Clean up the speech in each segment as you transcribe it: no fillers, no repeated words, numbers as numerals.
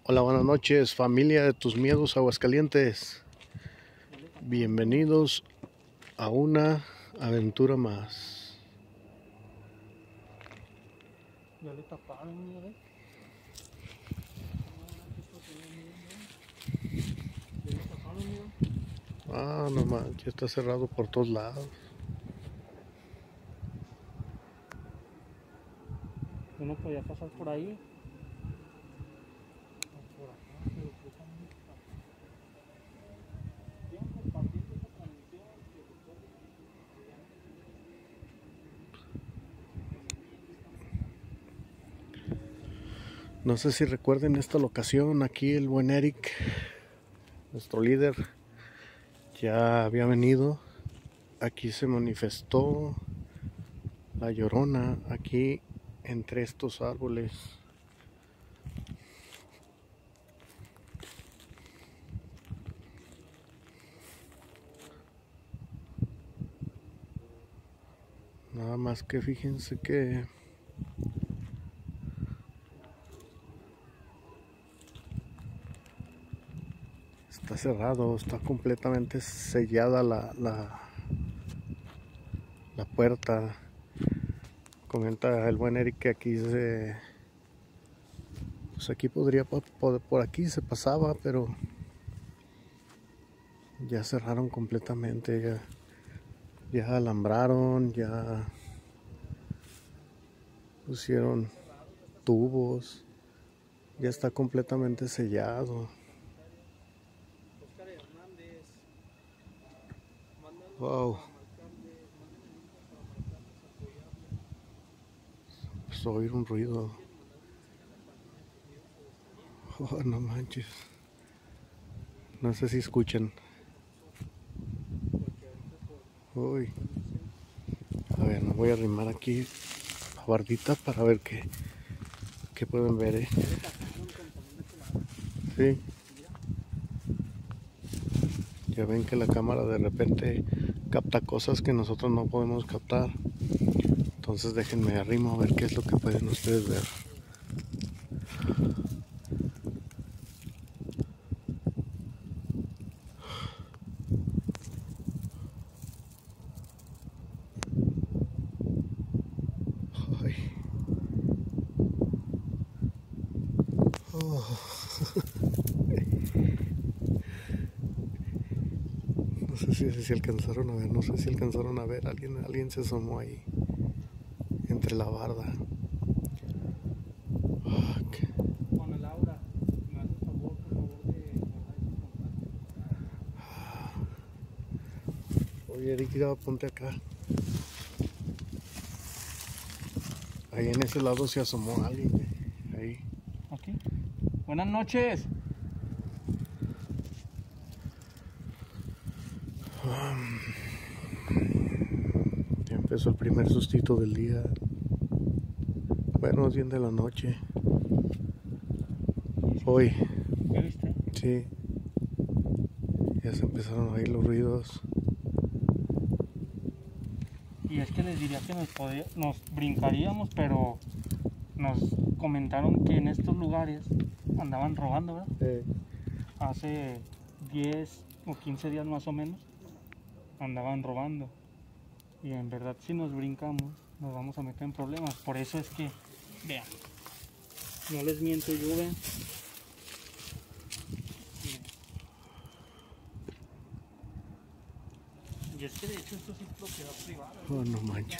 Hola, buenas noches, familia de Tus Miedos Aguascalientes. Bienvenidos a una aventura más. Ya le taparon, mira, ¿ves? Ya le taparon, mira. Ah, no manches, está cerrado por todos lados. Uno podía pasar por ahí. O por acá, pero precisamente para acá. Sigan compartiendo esta transmisión, que recuerden que ya no están pasando. No sé si recuerden esta locación, aquí el buen Eric, nuestro líder, ya había venido. Aquí se manifestó la Llorona, aquí entre estos árboles. Nada más que fíjense que está cerrado, está completamente sellada la puerta. Comenta el buen Eric que aquí pues aquí podría, por aquí se pasaba, pero ya cerraron completamente, ya alambraron, ya pusieron tubos, ya está completamente sellado. Oscar Hernández, mándanos Wow, para marcarles, manden el número para marcarles, apoyarles. empezó a oír un ruido. Quieren mandar un mensaje a la página de Tus Miedos Aguascalientes. Oh, no manches, no sé si escuchan. Porque ahorita por Uy, transmisión. a ver, me voy a arrimar aquí la bardita para ver qué pueden ver, Ya le taparon también de este lado. Sí, Mira. ya ven que la cámara de repente capta cosas que nosotros no podemos captar. Entonces déjenme arrimo a ver qué es lo que pueden ustedes ver. Ay. Oh. No sé si alcanzaron a ver, no sé si alcanzaron a ver, alguien se asomó ahí, entre la barda. Fuck. Juana Laura, me hace favor, por favor, de guardar ese contacto. Oye, Eric, ya ponte acá. Ahí en ese lado se asomó alguien, ahí. Aquí. Buenas noches. Ya empezó el primer sustito del día. Bueno, es bien de la noche. Hoy, ¿Ya viste? sí, ya se empezaron a oír los ruidos. Y es que les diría que nos brincaríamos, pero nos comentaron que en estos lugares andaban robando, ¿verdad? Hace 10 o 15 días más o menos andaban robando. Y en verdad si nos brincamos nos vamos a meter en problemas. Por eso es que, vean, no les miento yo, vean. Y es que de hecho esto sí es propiedad privada. Oh, no manches.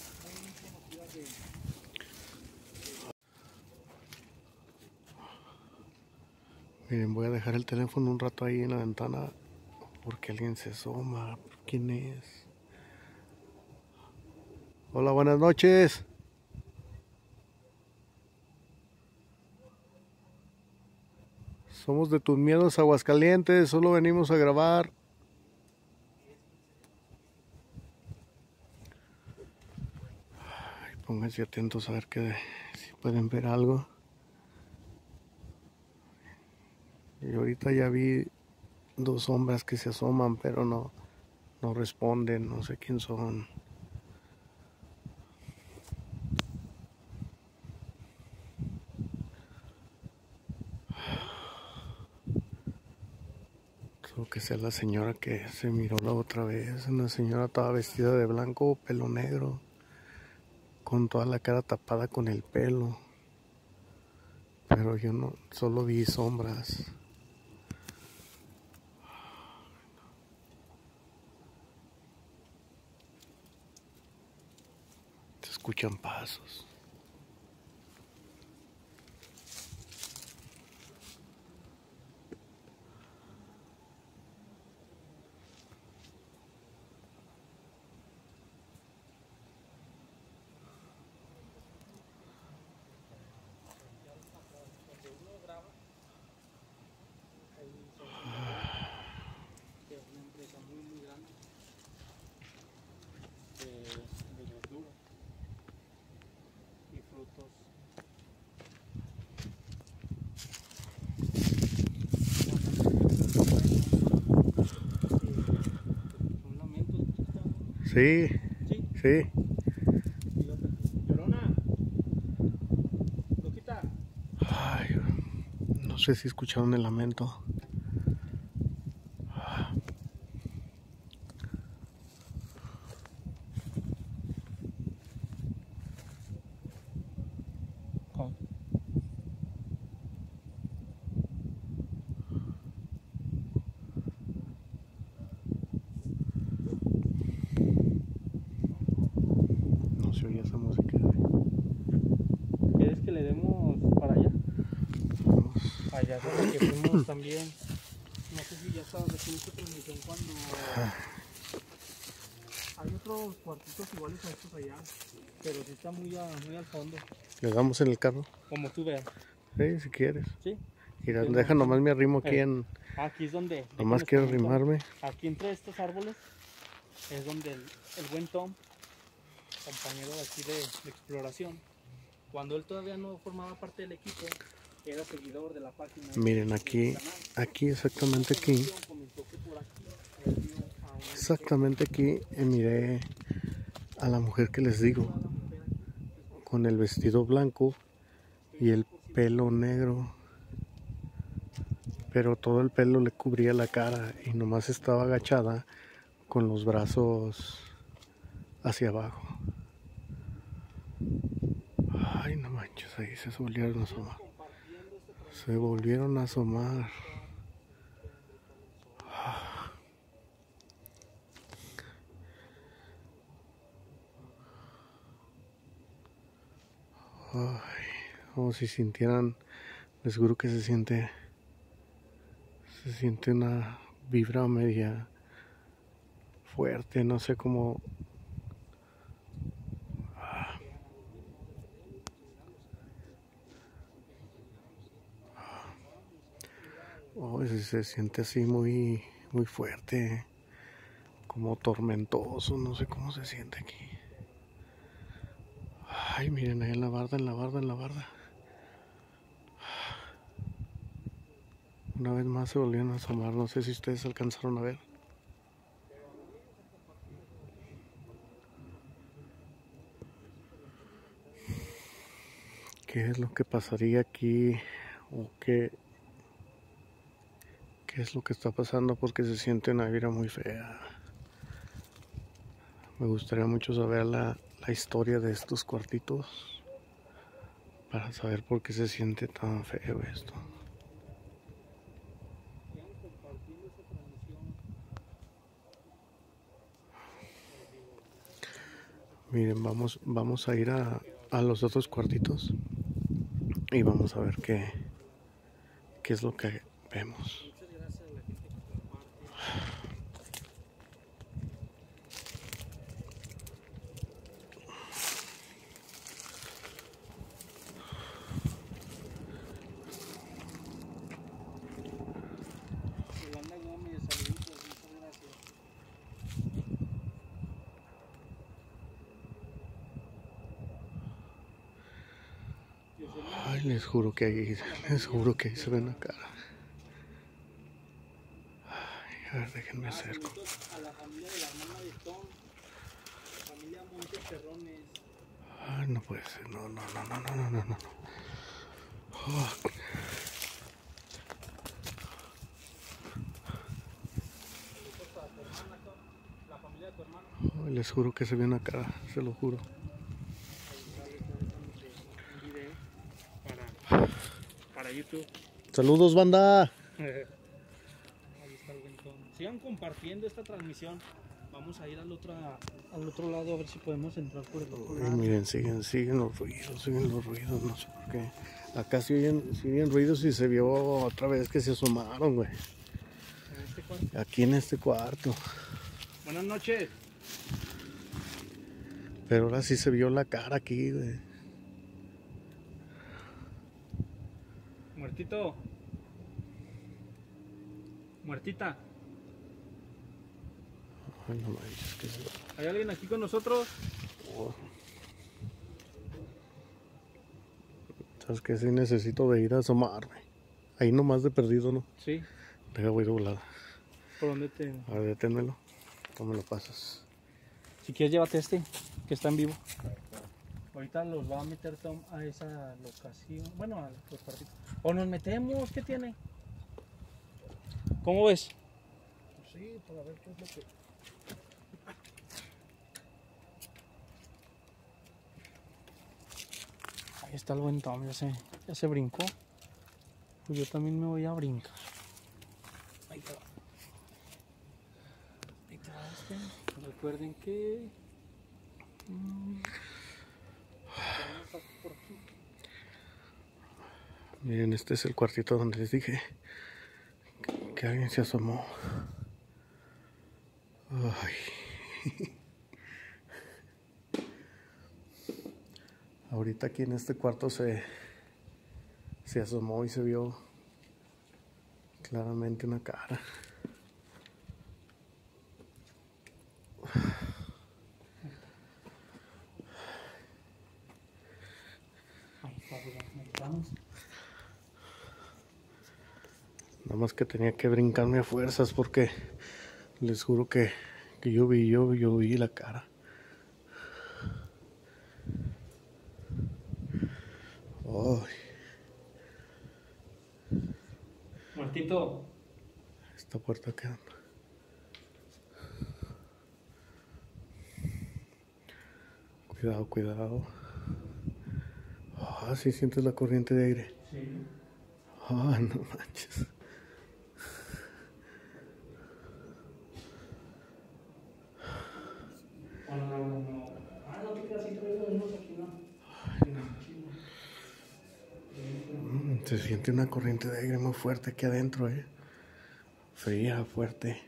Miren, voy a dejar el teléfono un rato ahí en la ventana porque alguien se asoma. ¿Quién es? Hola, buenas noches. Somos de Tus Miedos Aguascalientes, solo venimos a grabar. Ay, pónganse atentos a ver si pueden ver algo. Y ahorita ya vi dos sombras que se asoman, pero no responden, no sé quién son. O que sea la señora que se miró la otra vez. Una señora toda vestida de blanco, pelo negro, con toda la cara tapada con el pelo. Pero yo no, solo vi sombras. Se escuchan pasos. Sí, sí. Llorona, loquita. Ay, no sé si escucharon el lamento. No se oye esa música. ¿Quieres que le demos para allá? Vamos. Allá donde que fuimos también. No sé si ya estabas aquí en esta transmisión cuando hay otros cuartitos iguales a estos allá, pero sí está muy al fondo. ¿Le damos en el carro? Como tú veas. Sí, si quieres. Sí. Mira, deja nomás me arrimo aquí en... Aquí es donde... Nomás quiero arrimarme. Aquí entre estos árboles es donde el buen Tom, compañero de aquí de exploración, cuando él todavía no formaba parte del equipo, era seguidor de la página. Miren, aquí, exactamente aquí. Exactamente aquí miré a la mujer que les digo, con el vestido blanco y el pelo negro, pero todo el pelo le cubría la cara y nomás estaba agachada con los brazos hacia abajo. Ay, no manches, ahí se volvieron a asomar. Se volvieron a asomar. Ay, como si sintieran, les juro que se siente una vibra media fuerte, no sé cómo. Oh, se siente así muy fuerte, como tormentoso, no sé cómo se siente aquí. Ay, miren ahí en la barda, en la barda, en la barda. Una vez más se volvieron a asomar, no sé si ustedes alcanzaron a ver. ¿Qué es lo que pasaría aquí? ¿O qué es lo que está pasando? Porque se siente una vibra muy fea. Me gustaría mucho saber la historia de estos cuartitos para saber por qué se siente tan feo esto. Miren, vamos a ir a los otros cuartitos y vamos a ver qué es lo que vemos. Ay, les juro que ahí se ven la cara. Ay, a ver, déjenme acerco. A la familia de la hermana de Tom, familia Montes Terrones. Ay, no puede ser, no. Oh. Ay, les juro que se vio una cara, se lo juro. Un video para YouTube. Saludos, banda. Ahí está el ventón. Sigan compartiendo esta transmisión. Vamos a ir al otro lado a ver si podemos entrar por el otro lado. Miren, siguen los ruidos, no sé por qué. Acá siguen ruidos y se vio otra vez que se asomaron, güey. ¿En este cuarto? Aquí en este cuarto. Buenas noches. Pero ahora sí se vio la cara aquí, güey. Muertito. Muertita. Ay, no manches, que se... ¿Hay alguien aquí con nosotros? Oh. ¿Sabes qué? Sí necesito de ir a asomarme. Ahí nomás de perdido, ¿no? Sí. Deja, voy de volada. ¿Por dónde te...? A ver, deténmelo. ¿Cómo me lo pasas? Si quieres, llévate este, que está en vivo. Ahorita los va a meter Tom a esa locación. Bueno, a los partidos. O nos metemos, ¿qué tiene? ¿Cómo ves? Pues sí, para ver qué es lo que... Ahí está el buen Tom, ya se brincó. Pues yo también me voy a brincar. Ahí te va. Ahí te va este. Recuerden que... Miren, este es el cuartito donde les dije que alguien se asomó. Ay. Ahorita aquí en este cuarto se asomó y se vio claramente una cara. Nada más que tenía que brincarme a fuerzas porque les juro que yo vi la cara. Ay. Muertito. Esta puerta queda. Cuidado. Ah, sí sientes la corriente de aire. Sí. Ah, no manches. Se siente una corriente de aire muy fuerte aquí adentro, fría, fuerte.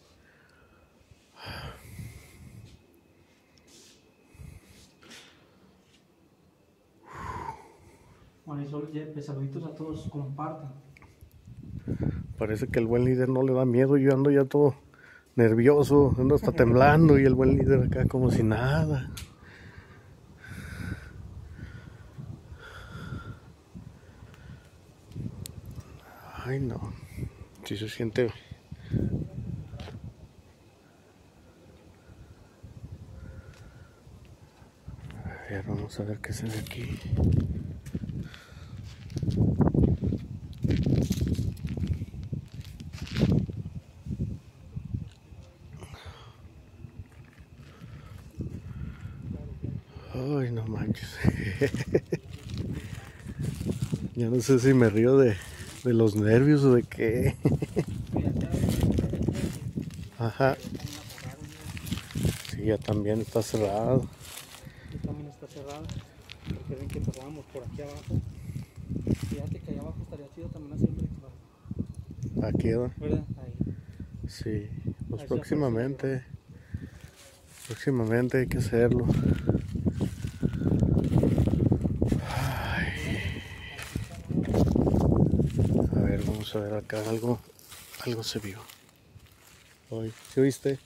Marisol, saluditos a todos, compartan. Parece que el buen líder no le da miedo. Yo ando ya todo nervioso, ando hasta temblando y el buen líder acá como si nada. Ay, no. Sí se siente. A ver, vamos a ver qué se ve aquí. Ay, no manches. Ya no sé si me río de los nervios o de qué. Ajá. Sí, ya también está cerrado. Aquí también está cerrado. Porque ven que pasábamos por aquí abajo. Fíjate que allá abajo estaría chido también hacer un ritual. Aquí, ¿no? ¿Verdad? Ahí. Sí, pues Ahí próximamente hay que hacerlo. Ay. A ver, vamos a ver acá algo se vio. Ay, ¿sí oíste?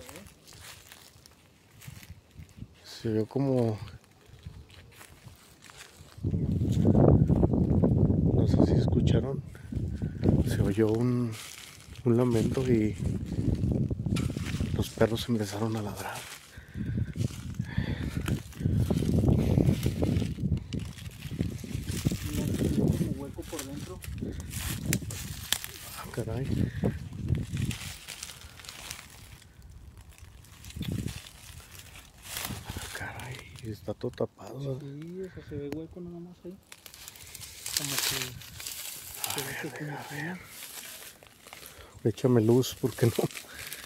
Se vio como, no sé si escucharon, se oyó un lamento y los perros empezaron a ladrar. Como hueco por dentro. Ah, caray. Sí, está todo tapado. Sí, o sea, se ve hueco nada más ahí. Como que... Échame luz, porque no.